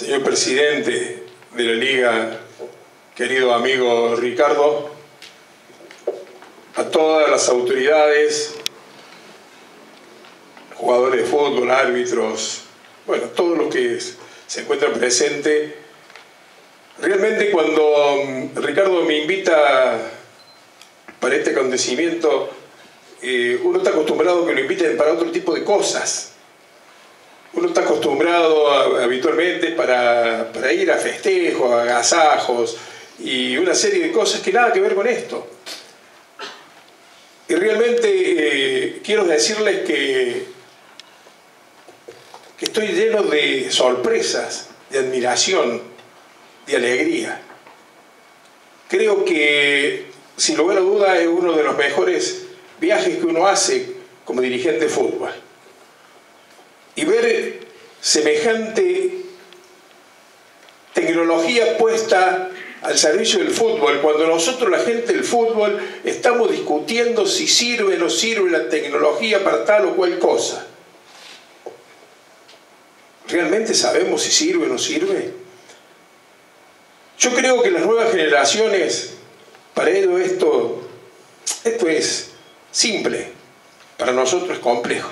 Señor presidente de la Liga, querido amigo Ricardo, a todas las autoridades, jugadores de fútbol, árbitros, bueno, todos los que se encuentran presentes. Realmente cuando Ricardo me invita para este acontecimiento, uno está acostumbrado a que lo inviten para otro tipo de cosas. Uno está acostumbrado habitualmente para ir a festejos, a agasajos y una serie de cosas que nada que ver con esto. Y realmente quiero decirles que estoy lleno de sorpresas, de admiración, de alegría. Creo que, sin lugar a duda, es uno de los mejores viajes que uno hace como dirigente de fútbol. Y ver semejante tecnología puesta al servicio del fútbol, cuando nosotros, la gente del fútbol, estamos discutiendo si sirve o no sirve la tecnología para tal o cual cosa. ¿Realmente sabemos si sirve o no sirve? Yo creo que las nuevas generaciones, para ellos esto es simple, para nosotros es complejo.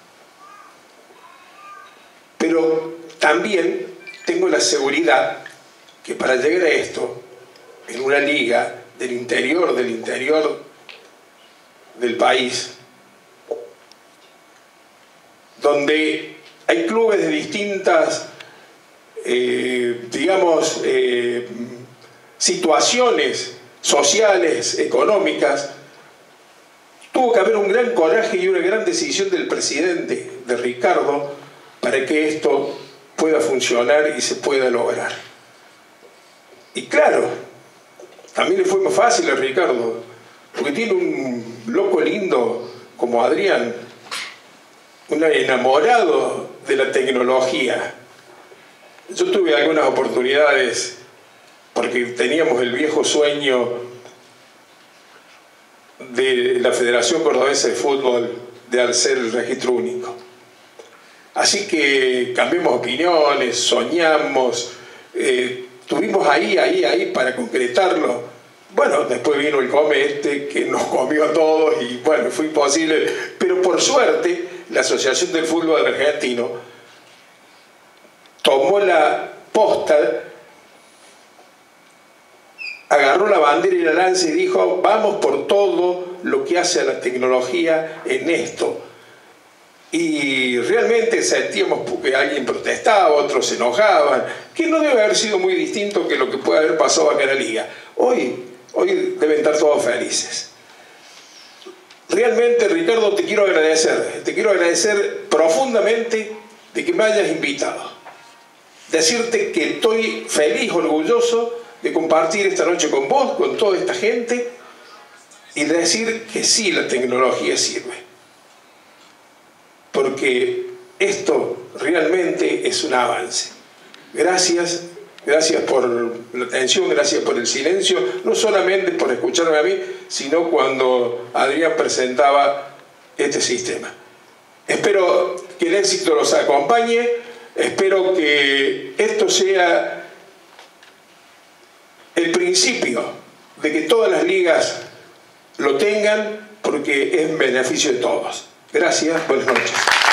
Pero también tengo la seguridad que para llegar a esto, en una liga del interior del país, donde hay clubes de distintas, situaciones sociales, económicas, tuvo que haber un gran coraje y una gran decisión del presidente, de Ricardo, para que esto pueda funcionar y se pueda lograr. Y claro, también le fue más fácil a Ricardo, porque tiene un loco lindo como Adrián, un enamorado de la tecnología. Yo tuve algunas oportunidades, porque teníamos el viejo sueño de la Federación Cordobesa de Fútbol de hacer el registro único. Así que cambiamos opiniones, soñamos, estuvimos ahí para concretarlo. Bueno, después vino el comete que nos comió a todos y bueno, fue imposible. Pero por suerte, la Asociación del Fútbol Argentino tomó la posta, agarró la bandera y la lanza y dijo: vamos por todo lo que hace a la tecnología en esto. Y realmente sentíamos que alguien protestaba, otros se enojaban, que no debe haber sido muy distinto que lo que puede haber pasado acá en la Liga. Hoy deben estar todos felices. Realmente, Ricardo, te quiero agradecer profundamente de que me hayas invitado. Decirte que estoy feliz, orgulloso de compartir esta noche con vos, con toda esta gente, y decir que sí, la tecnología sirve. Porque esto realmente es un avance. Gracias por la atención, gracias por el silencio, no solamente por escucharme a mí, sino cuando Adrián presentaba este sistema. Espero que el éxito los acompañe, espero que esto sea el principio de que todas las ligas lo tengan, porque es en beneficio de todos. Gracias, buenas noches.